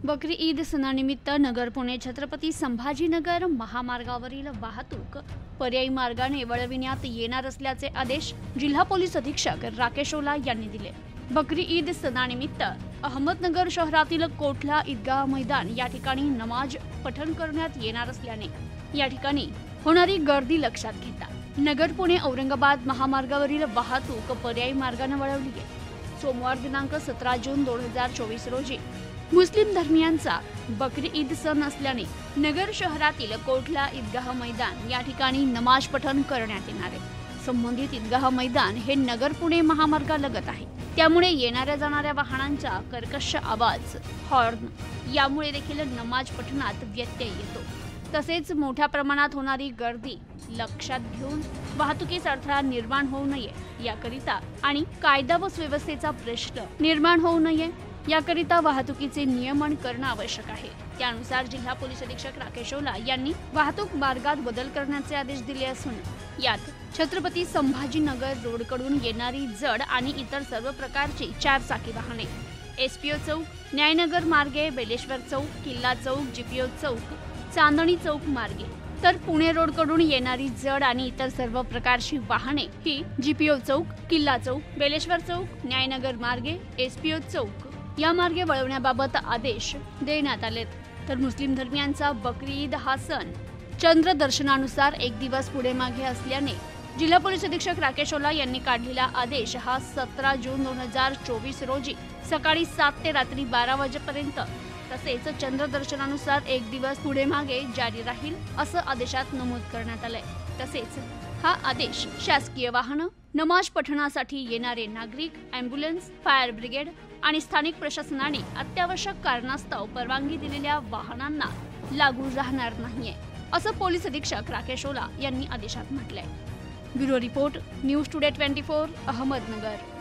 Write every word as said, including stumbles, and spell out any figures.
बकरी ईद सणानिमित्त नगर पुणे छत्रपती संभाजीनगर महामार्गावरील वाहतूक पर्यायी मार्गाने वळविण्यात येणार असल्याचे आदेश जिल्हा पोलीस अधीक्षक राकेश ओला यांनी दिले। बकरी ईद सणानिमित्त अहमदनगर शहरातील कोठला ईदगाह मैदान या ठिकाणी नमाज पठण करण्यात येणार असल्याने या ठिकाणी होणारी गर्दी लक्षात घेता नगर पुणे औरंगाबाद महामार्गावरील वाहतूक पर्यायी मार्गाने वळवली आहे। सोमवार दिनांक सतरा जून दोन हजार चोवीस रोजी मुस्लिम धर्मियांचा बकरी ईद सण असल्याने नगर शहरातील कोठला ईदगाह मैदान या ठिकाणी नमाज पठण करण्यात येणार आहे। संबंधित ईदगाह मैदान हे नगर पुणे महामार्गालगत आहे, त्यामुळे येणाऱ्या जाणाऱ्या वाहनांचा कर्कश आवाज, हॉर्न यामुळे देखील नमाज पठणात व्यत्यय येतो। तसेच मोठ्या प्रमाणात होणारी गर्दी लक्षात घेऊन वाहतुकीस अडथळा निर्माण होऊ नये याकरिता आणि कायदा व सुव्यवस्थेचा प्रश्न निर्माण होऊ नये याकरिता वाहतुकीचे नियमन करणं आवश्यक आहे। त्यानुसार जिल्हा पोलीस अधीक्षक राकेश ओला यांनी वाहतूक मार्गात बदल करण्याचे आदेश दिले असून यात छत्रपती संभाजीनगर रोडकडून येणारी जड आणि इतर सर्व प्रकारची चार चाकी वाहने, एसपीओ चौक, न्यायनगर मार्गे बेलेश्वर चौक, किल्ला चौक, जीपीओ चौक, चांदणी चौक मार्गे, तर पुणे रोडकडून येणारी जड आणि इतर सर्व प्रकारची वाहने ही जीपीओ चौक, किल्ला चौक, बेलेश्वर चौक, न्यायनगर मार्गे, एसपीओ चौक या मार्गे वळवण्याबाबत आदेश देण्यात आलेत। तर मुस्लिम धर्मियांचा बकरी ईद हा सण चंद्र दर्शनानुसार एक दिवस पुढे मागे असल्याने जिल्हा पोलीस अधीक्षक राकेश ओला यांनी काढलेला आदेश हा सतरा जून दोन हजार चोवीस रोजी सकाळी सात ते रात्री बारा वाजेपर्यंत तसेच चंद्र दर्शनानुसार एक दिवस पुढे मागे जारी राहील असं आदेशात नमूद करण्यात आलंय। तसेच हा आदेश शासकीय वाहनं, नमाज पठणासाठी येणारे नागरिक, अँब्युलन्स, फायर ब्रिगेड आणि स्थानिक प्रशासनाने अत्यावश्यक कारणास्तव परवानगी दिलेल्या वाहनांना लागू राहणार नाहीये असं पोलीस अधीक्षक राकेश ओला यांनी आदेशात म्हटलंय। ब्युरो रिपोर्ट, न्यूज टुडे चोवीस, अहमदनगर।